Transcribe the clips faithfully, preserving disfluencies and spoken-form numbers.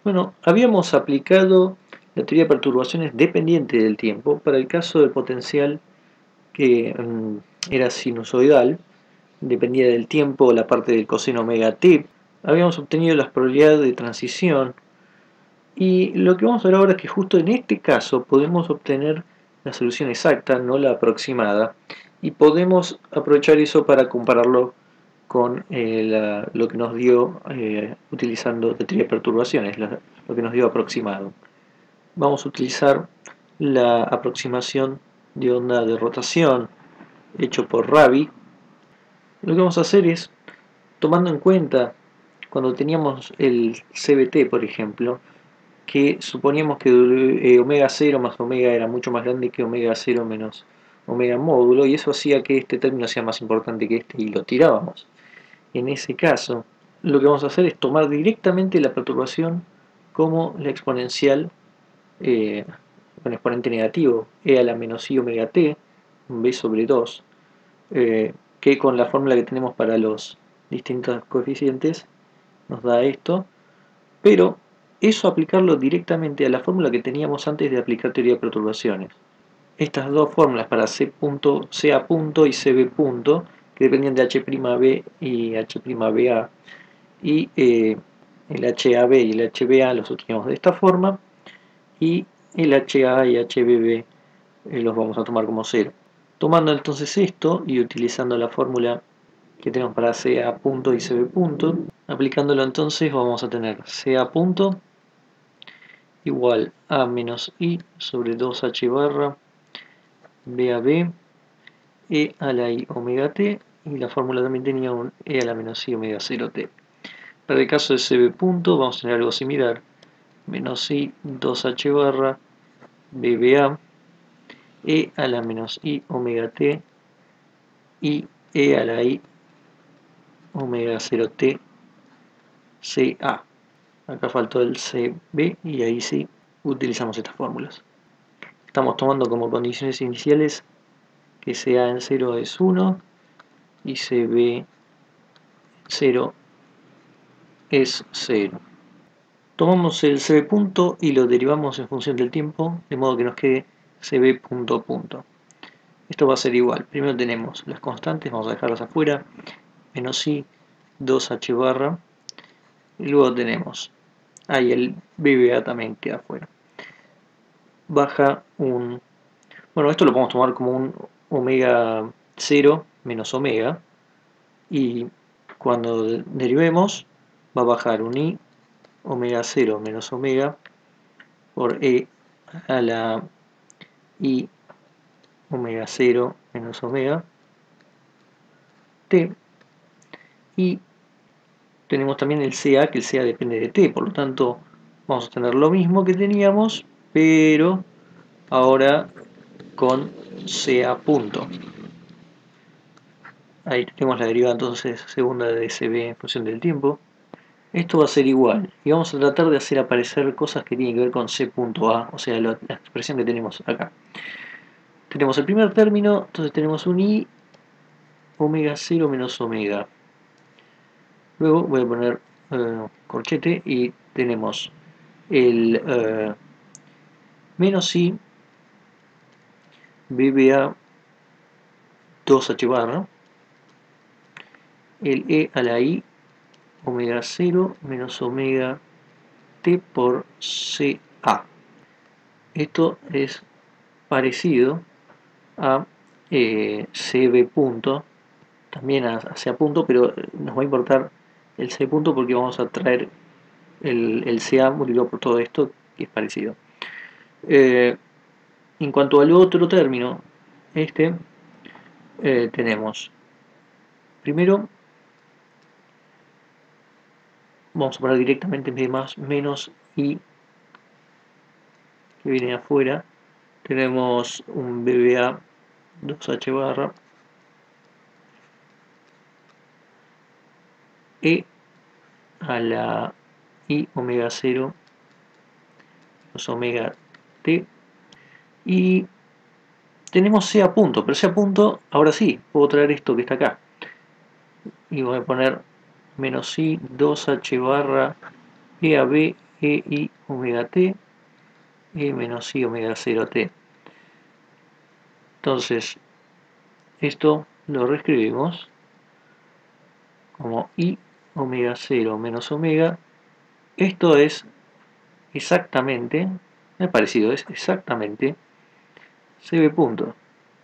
Bueno, habíamos aplicado la teoría de perturbaciones dependiente del tiempo para el caso del potencial que mm, era sinusoidal, dependía del tiempo, la parte del coseno omega t. Habíamos obtenido las probabilidades de transición y lo que vamos a ver ahora es que justo en este caso podemos obtener la solución exacta, no la aproximada, y podemos aprovechar eso para compararlo con eh, la, lo que nos dio eh, utilizando la teoría de perturbaciones, la, lo que nos dio aproximado. Vamos a utilizar la aproximación de onda de rotación hecho por Rabi. Lo que vamos a hacer es, tomando en cuenta cuando teníamos el C B T, por ejemplo, que suponíamos que eh, omega cero más omega era mucho más grande que omega cero menos omega módulo, y eso hacía que este término sea más importante que este, y lo tirábamos. En ese caso, lo que vamos a hacer es tomar directamente la perturbación como la exponencial eh, con exponente negativo, e a la menos i omega t, b sobre dos, eh, que con la fórmula que tenemos para los distintos coeficientes nos da esto, pero eso aplicarlo directamente a la fórmula que teníamos antes de aplicar teoría de perturbaciones. Estas dos fórmulas para C punto, CA punto y C B punto, que dependían de H'B y H'Ba, y eh, el H A B y el H B A los obteníamos de esta forma, y el H A y H B B eh, los vamos a tomar como cero. Tomando entonces esto y utilizando la fórmula que tenemos para C A punto y C B punto, aplicándolo entonces vamos a tener C A punto igual a menos I sobre dos H barra B a B E a la I omega T, y la fórmula también tenía un E a la menos I omega cero T. Para el caso de C B punto vamos a tener algo similar, menos I dos H barra B B A E a la menos I omega T y E a la I omega cero T C A. Acá faltó el C B y ahí sí utilizamos estas fórmulas. Estamos tomando como condiciones iniciales que C A en cero es uno y C B cero es cero. Tomamos el C B punto y lo derivamos en función del tiempo, de modo que nos quede C B punto punto. Esto va a ser igual. Primero tenemos las constantes, vamos a dejarlas afuera, menos I dos H barra, y luego tenemos ahí el B B A también queda afuera. Baja un... Bueno, esto lo podemos tomar como un omega cero menos omega, y cuando derivemos va a bajar un I omega cero menos omega por E a la I omega cero menos omega T, y tenemos también el C A, que el C A depende de T, por lo tanto vamos a tener lo mismo que teníamos, pero ahora con C A punto. Ahí tenemos la derivada entonces segunda de C B en función del tiempo. Esto va a ser igual, y vamos a tratar de hacer aparecer cosas que tienen que ver con C punto A, o sea, la, la expresión que tenemos acá. Tenemos el primer término, entonces tenemos un I omega cero menos omega. Luego voy a poner eh, corchete y tenemos el eh, menos I B B A dos H barra, el E a la I omega cero menos omega T por C A. Esto es parecido a eh, C B punto, también a, a C A punto, pero nos va a importar el C punto porque vamos a traer el, el C A multiplicado por todo esto, que es parecido. Eh, en cuanto al otro término, este, eh, tenemos primero, vamos a poner directamente en vez de más menos I que viene afuera, tenemos un B B A dos H barra E a la I omega cero menos omega T, y tenemos C a punto, pero C a punto, ahora sí, puedo traer esto que está acá, y voy a poner menos I dos H barra E a B e i omega t, e menos i omega cero t. Entonces, esto lo reescribimos como i omega cero menos omega. Esto es exactamente, me ha parecido, es exactamente cb punto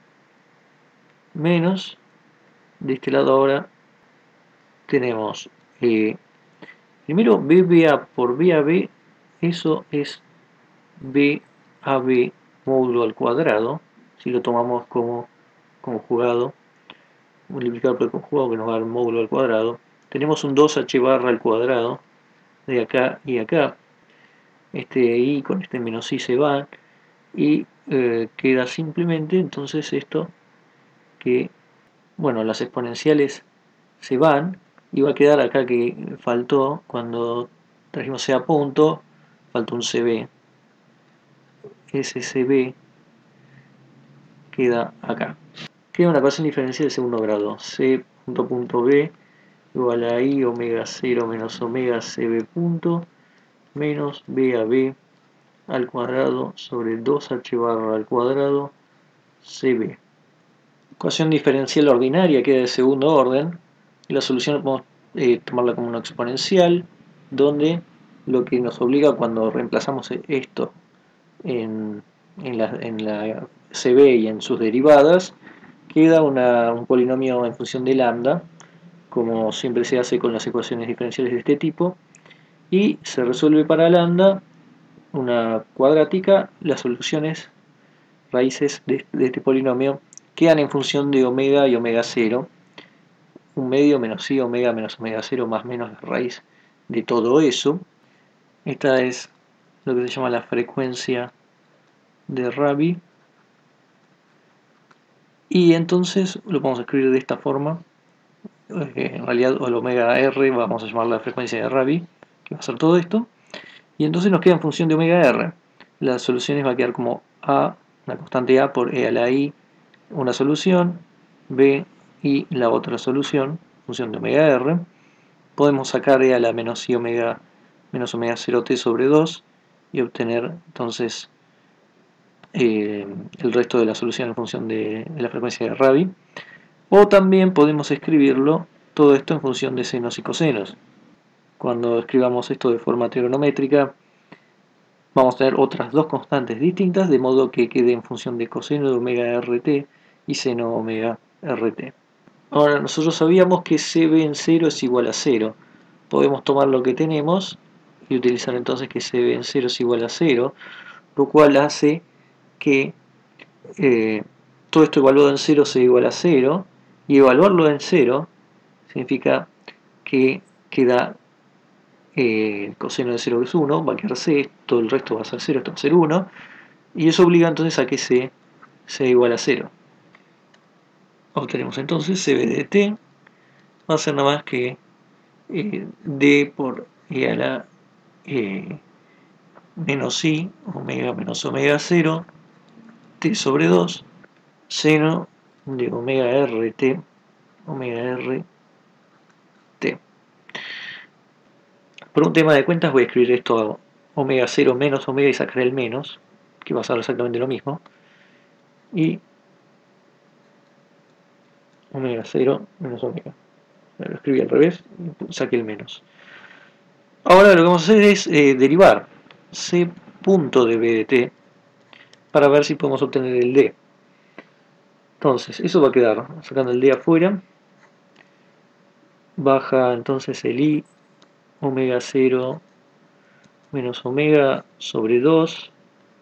menos, de este lado ahora tenemos eh, primero B B A por B A B, eso es B A B módulo al cuadrado, si lo tomamos como conjugado, multiplicado por el conjugado que nos va a dar módulo al cuadrado. Tenemos un dos h barra al cuadrado de acá y acá. Este i con este menos i se van y eh, queda simplemente entonces esto que, bueno, las exponenciales se van y va a quedar acá que faltó cuando trajimos c a punto, faltó un cb. Ese cb queda acá. Queda una ecuación diferencial de segundo grado. C punto punto b igual a i omega cero menos omega cb punto menos b a b al cuadrado sobre dos h barra al cuadrado cb. Ecuación diferencial ordinaria queda de segundo orden. Y la solución podemos eh, tomarla como una exponencial, donde lo que nos obliga cuando reemplazamos esto en, en, la, en la cb y en sus derivadas, queda una, un polinomio en función de lambda, como siempre se hace con las ecuaciones diferenciales de este tipo, y se resuelve para lambda una cuadrática. Las soluciones raíces de, de este polinomio quedan en función de omega y omega cero, un medio menos i omega menos omega cero más menos la raíz de todo eso. Esta es lo que se llama la frecuencia de Rabi, y entonces lo podemos escribir de esta forma. En realidad el omega r vamos a llamar la frecuencia de Rabi, que va a ser todo esto, y entonces nos queda en función de omega r. Las soluciones va a quedar como a, una constante a por e a la i, una solución, b y la otra solución, función de omega r. Podemos sacar e a la menos i omega menos omega cero t sobre dos y obtener entonces eh, el resto de la solución en función de, de la frecuencia de Rabi. O también podemos escribirlo todo esto en función de senos y cosenos. Cuando escribamos esto de forma trigonométrica, vamos a tener otras dos constantes distintas, de modo que quede en función de coseno de omega rt y seno omega rt. Ahora, nosotros sabíamos que cb en cero es igual a cero. Podemos tomar lo que tenemos y utilizar entonces que cb en cero es igual a cero, lo cual hace que eh, todo esto evaluado en cero sea igual a cero, y evaluarlo en cero significa que queda eh, el coseno de cero que es uno, va a quedar c, todo el resto va a ser cero, esto va a ser uno, y eso obliga entonces a que c sea igual a cero. Obtenemos entonces cb de t, va a ser nada más que eh, d por e a la eh, menos i omega menos omega cero t sobre dos seno de omega rt omega rt. Por un tema de cuentas voy a escribir esto a omega cero menos omega y sacar el menos, que va a ser exactamente lo mismo, y omega cero menos omega. Lo escribí al revés y saqué el menos. Ahora lo que vamos a hacer es eh, derivar c punto de b de t para ver si podemos obtener el d. Entonces, eso va a quedar, sacando el d afuera, baja entonces el i omega cero menos omega sobre dos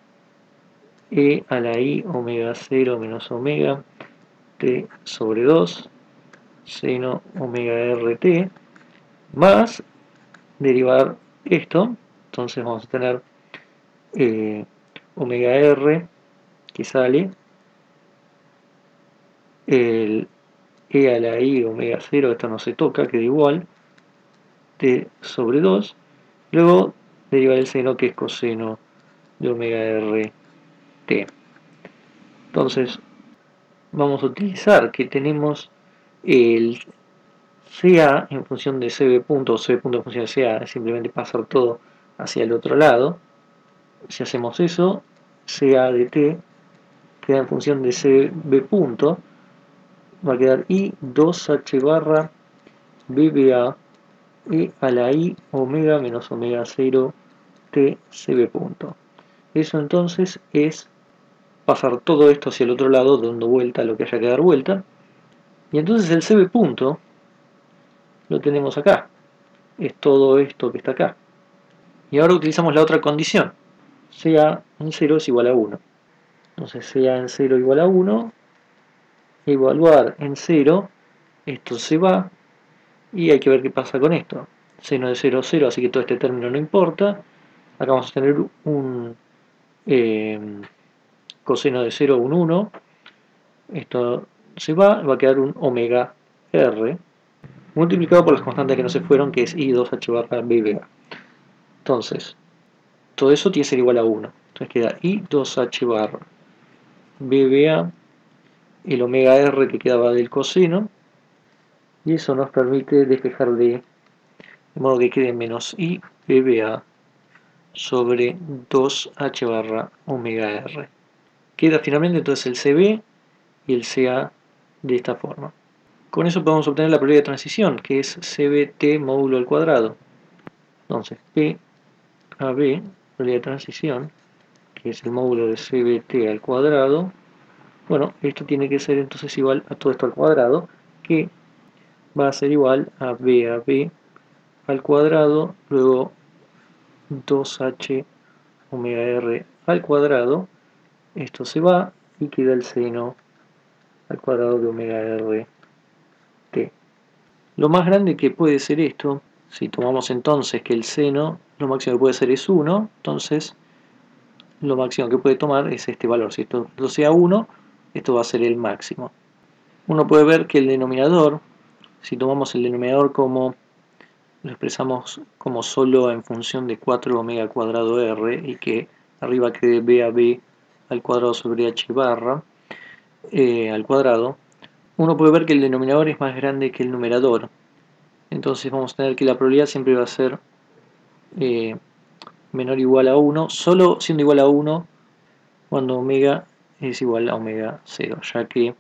e a la i omega cero menos omega t sobre dos seno omega rt más derivar esto. Entonces vamos a tener eh, omega r que sale, el e a la i omega cero, esto no se toca, queda igual, t sobre dos, luego derivar el seno que es coseno de omega rt. Entonces vamos a utilizar que tenemos el ca en función de cb punto, o cb punto en función de ca, es simplemente pasar todo hacia el otro lado. Si hacemos eso, C A de t queda en función de C B punto, va a quedar I dos H barra B B A e a la I omega menos omega cero T C B punto. Eso entonces es pasar todo esto hacia el otro lado, dando vuelta a lo que haya que dar vuelta. Y entonces el C B punto lo tenemos acá. Es todo esto que está acá. Y ahora utilizamos la otra condición. C A en cero es igual a uno. Entonces C A en cero igual a uno. Evaluar en cero. Esto se va. Y hay que ver qué pasa con esto. Seno de cero, cero, así que todo este término no importa. Acá vamos a tener un eh, coseno de cero, un uno. Esto se va, va a quedar un omega R multiplicado por las constantes que no se fueron, que es I dos H barra B B A. Entonces, todo eso tiene que ser igual a uno. Entonces queda I dos H barra B B A, el omega R que quedaba del coseno, y eso nos permite despejar de, de modo que quede menos I B B A sobre dos H barra omega R. Queda finalmente entonces el C B y el C A de esta forma. Con eso podemos obtener la probabilidad de transición, que es C B T módulo al cuadrado. Entonces, P A B, probabilidad de transición, que es el módulo de C B T al cuadrado. Bueno, esto tiene que ser entonces igual a todo esto al cuadrado, que va a ser igual a B A B al cuadrado, luego dos H omega R al cuadrado. Esto se va y queda el seno al cuadrado de omega R T. Lo más grande que puede ser esto, si tomamos entonces que el seno, lo máximo que puede ser es uno, entonces lo máximo que puede tomar es este valor. Si esto sea uno, esto va a ser el máximo. Uno puede ver que el denominador, si tomamos el denominador como, lo expresamos como solo en función de cuatro omega cuadrado R, y que arriba quede B A B al cuadrado sobre H barra eh, al cuadrado, uno puede ver que el denominador es más grande que el numerador. Entonces vamos a tener que la probabilidad siempre va a ser eh, menor o igual a uno, solo siendo igual a uno cuando omega es igual a omega cero, ya que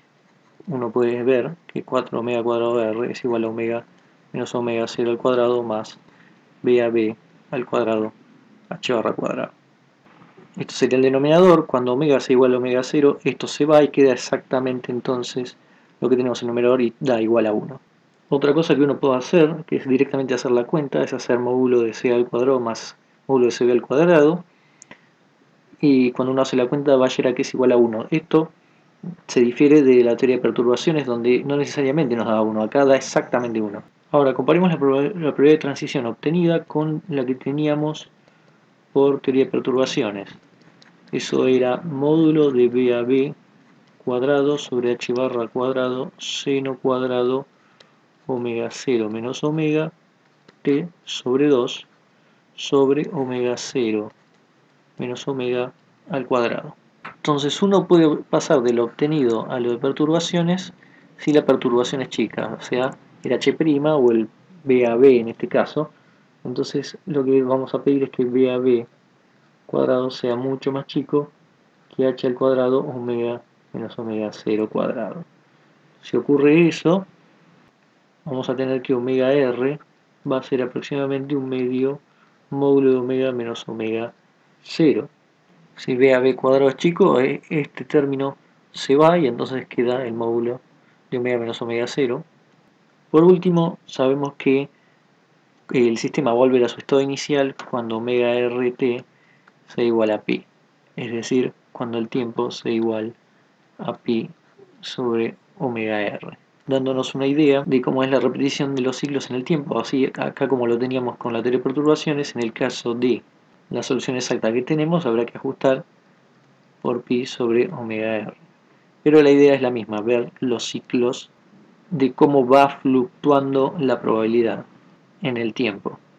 uno puede ver que cuatro omega cuadrado de R es igual a omega menos omega cero al cuadrado más B A B al cuadrado H barra cuadrado. Esto sería el denominador. Cuando omega sea igual a omega cero, esto se va y queda exactamente entonces lo que tenemos en el numerador y da igual a uno. Otra cosa que uno puede hacer, que es directamente hacer la cuenta, es hacer módulo de C al cuadrado más módulo de C B al cuadrado. Y cuando uno hace la cuenta va a llegar a que es igual a uno. Esto se difiere de la teoría de perturbaciones, donde no necesariamente nos da uno, acá da exactamente uno. Ahora, comparemos la probabilidad de transición obtenida con la que teníamos por teoría de perturbaciones. Eso era módulo de B A B cuadrado sobre H barra cuadrado seno cuadrado omega cero menos omega T sobre dos sobre omega cero menos omega al cuadrado. Entonces uno puede pasar de lo obtenido a lo de perturbaciones si la perturbación es chica, o sea, el H' o el B A B en este caso. Entonces lo que vamos a pedir es que B A B cuadrado sea mucho más chico que H al cuadrado omega menos omega cero cuadrado. Si ocurre eso, vamos a tener que omega R va a ser aproximadamente un medio módulo de omega menos omega cero. Si B A B cuadrado es chico, este término se va y entonces queda el módulo de omega menos omega cero. Por último, sabemos que el sistema va a volver a su estado inicial cuando omega rt sea igual a pi, es decir, cuando el tiempo sea igual a pi sobre omega r, dándonos una idea de cómo es la repetición de los ciclos en el tiempo. Así, acá como lo teníamos con la teoría de perturbaciones, en el caso de la solución exacta que tenemos, habrá que ajustar por pi sobre omega r. Pero la idea es la misma, ver los ciclos de cómo va fluctuando la probabilidad en el tiempo.